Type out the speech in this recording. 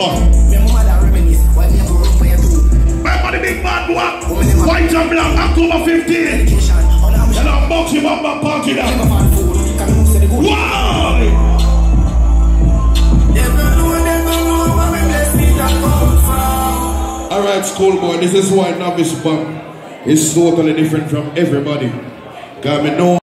Remember the big bad boy? White and black, October 15. And I'll box him up and party that. Wow! Alright, schoolboy, this is why novice bump is totally different from everybody. Got me know.